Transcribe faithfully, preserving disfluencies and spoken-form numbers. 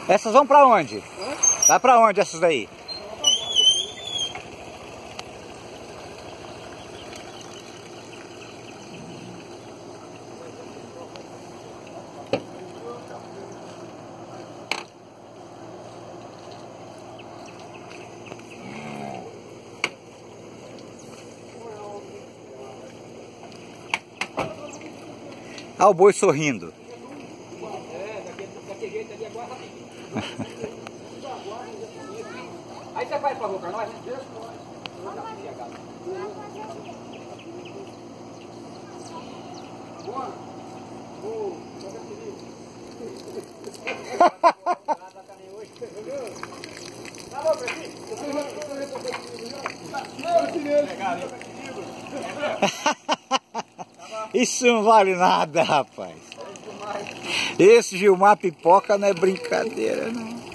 Essas vão pra onde? Vai pra onde essas daí? Olha o boi sorrindo. É, daquele jeito ali agora rapidinho. Aí você faz favor pra nós? Isso não vale nada, rapaz. Esse Gilmar Pipoca não é brincadeira, não.